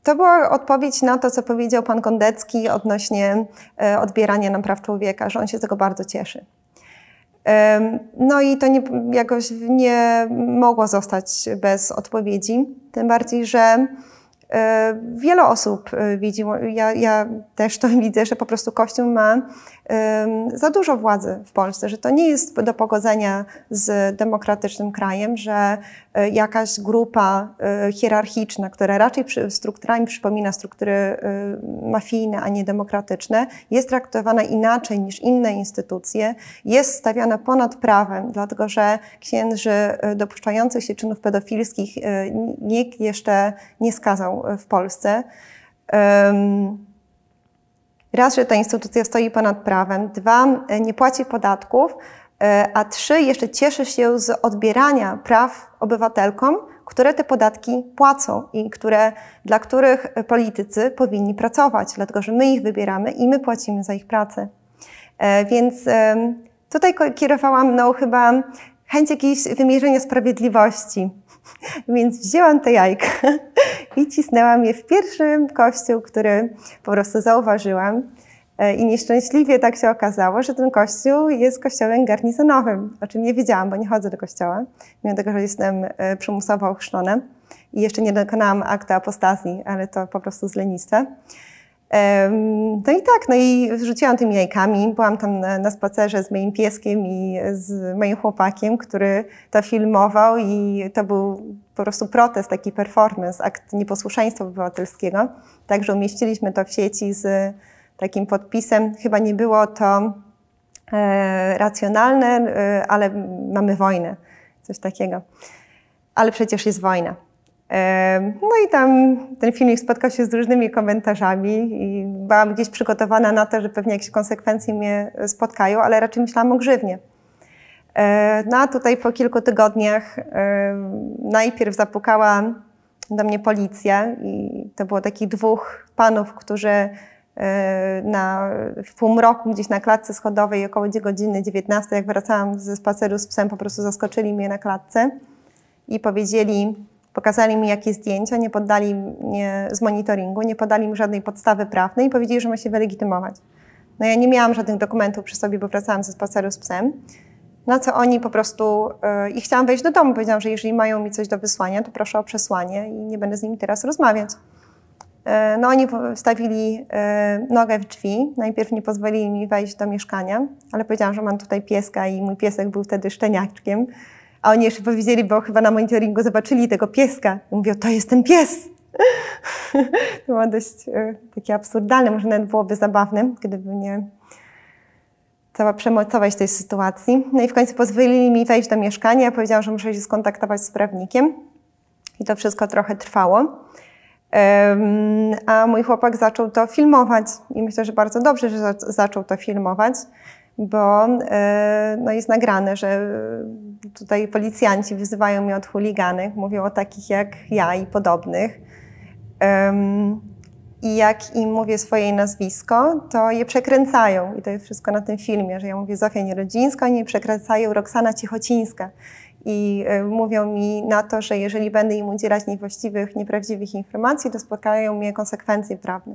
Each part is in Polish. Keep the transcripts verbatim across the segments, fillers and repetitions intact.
to była odpowiedź na to, co powiedział pan Gondecki odnośnie odbierania nam praw człowieka, że on się z tego bardzo cieszy. No i to nie, jakoś nie mogło zostać bez odpowiedzi, tym bardziej, że wiele osób widzi, ja, ja też to widzę, że po prostu Kościół ma za dużo władzy w Polsce, że to nie jest do pogodzenia z demokratycznym krajem, że jakaś grupa hierarchiczna, która raczej strukturami przypomina struktury mafijne, a nie demokratyczne, jest traktowana inaczej niż inne instytucje, jest stawiana ponad prawem, dlatego że księży dopuszczających się czynów pedofilskich nikt jeszcze nie skazał w Polsce. Raz, że ta instytucja stoi ponad prawem, dwa, nie płaci podatków, a trzy, jeszcze cieszy się z odbierania praw obywatelkom, które te podatki płacą i które, dla których politycy powinni pracować, dlatego że my ich wybieramy i my płacimy za ich pracę. Więc tutaj kierowałam no, chyba chęć jakiegoś wymierzenia sprawiedliwości. Więc wzięłam te jajka i cisnęłam je w pierwszy kościół, który po prostu zauważyłam. I nieszczęśliwie tak się okazało, że ten kościół jest kościołem garnizonowym, o czym nie wiedziałam, bo nie chodzę do kościoła, mimo tego, że jestem przymusowo ochrzczona i jeszcze nie dokonałam aktu apostazji, ale to po prostu z lenistwa. No i tak, no i rzuciłam tymi jajkami, byłam tam na, na spacerze z moim pieskiem i z moim chłopakiem, który to filmował i to był po prostu protest, taki performance, akt nieposłuszeństwa obywatelskiego. Także umieściliśmy to w sieci z takim podpisem, chyba nie było to e, racjonalne, e, ale mamy wojnę, coś takiego. Ale przecież jest wojna. No i tam ten filmik spotkał się z różnymi komentarzami i byłam gdzieś przygotowana na to, że pewnie jakieś konsekwencje mnie spotkają, ale raczej myślałam o grzywnie. No a tutaj po kilku tygodniach najpierw zapukała do mnie policja i to było takich dwóch panów, którzy na, w półmroku gdzieś na klatce schodowej około godziny dziewiętnastej, jak wracałam ze spaceru z psem, po prostu zaskoczyli mnie na klatce i powiedzieli, pokazali mi jakieś zdjęcia, nie poddali mnie z monitoringu, nie podali mi żadnej podstawy prawnej i powiedzieli, że ma się wylegitymować. No ja nie miałam żadnych dokumentów przy sobie, bo wracałam ze spaceru z psem. Na co oni po prostu, yy, i chciałam wejść do domu, powiedziałam, że jeżeli mają mi coś do wysłania, to proszę o przesłanie i nie będę z nimi teraz rozmawiać. Yy, no oni wstawili yy, nogę w drzwi, najpierw nie pozwolili mi wejść do mieszkania, ale powiedziałam, że mam tutaj pieska i mój piesek był wtedy szczeniaczkiem. A oni jeszcze powiedzieli, bo chyba na monitoringu zobaczyli tego pieska. I mówią, to jest ten pies. To było dość e, takie absurdalne, może nawet byłoby zabawne, gdyby nie cała przemocowość tej sytuacji. No i w końcu pozwolili mi wejść do mieszkania. Powiedziałam, że muszę się skontaktować z prawnikiem. I to wszystko trochę trwało. Um, a mój chłopak zaczął to filmować. I myślę, że bardzo dobrze, że za zaczął to filmować, bo e, no jest nagrane, że tutaj policjanci wyzywają mnie od chuliganek, mówią o takich jak ja i podobnych. Um, I jak im mówię swoje nazwisko, to je przekręcają. I to jest wszystko na tym filmie, że ja mówię Zofia Nierodzińska, oni je przekręcają Roxana Cichocińska. I y, mówią mi na to, że jeżeli będę im udzielać niewłaściwych, nieprawdziwych informacji, to spotkają mnie konsekwencje prawne.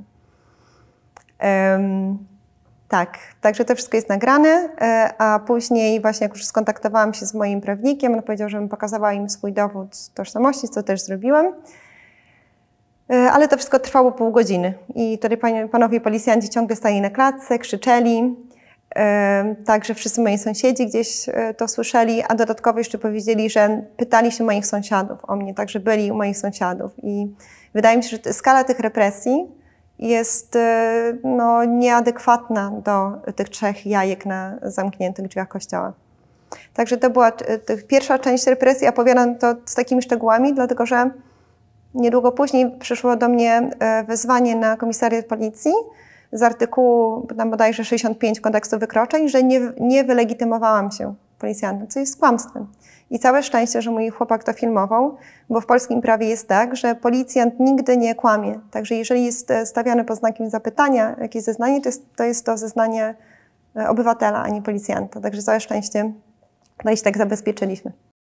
Um, Tak, także to wszystko jest nagrane, a później właśnie jak już skontaktowałam się z moim prawnikiem, on powiedział, żebym pokazała im swój dowód tożsamości, co też zrobiłam. Ale to wszystko trwało pół godziny i tutaj panowie policjanci ciągle stali na klatce, krzyczeli. Także wszyscy moi sąsiedzi gdzieś to słyszeli, a dodatkowo jeszcze powiedzieli, że pytali się moich sąsiadów o mnie, także byli u moich sąsiadów. I wydaje mi się, że skala tych represji jest no, nieadekwatna do tych trzech jajek na zamkniętych drzwiach kościoła. Także to była pierwsza część represji, opowiadam to z takimi szczegółami, dlatego że niedługo później przyszło do mnie wezwanie na komisariat policji z artykułu tam bodajże sześćdziesiąt pięć kodeksu wykroczeń, że nie, nie wylegitymowałam się policjantem, co jest kłamstwem. I całe szczęście, że mój chłopak to filmował, bo w polskim prawie jest tak, że policjant nigdy nie kłamie. Także jeżeli jest stawiane pod znakiem zapytania jakieś zeznanie, to jest to, jest to zeznanie obywatela, a nie policjanta. Także całe szczęście, no i się tak zabezpieczyliśmy.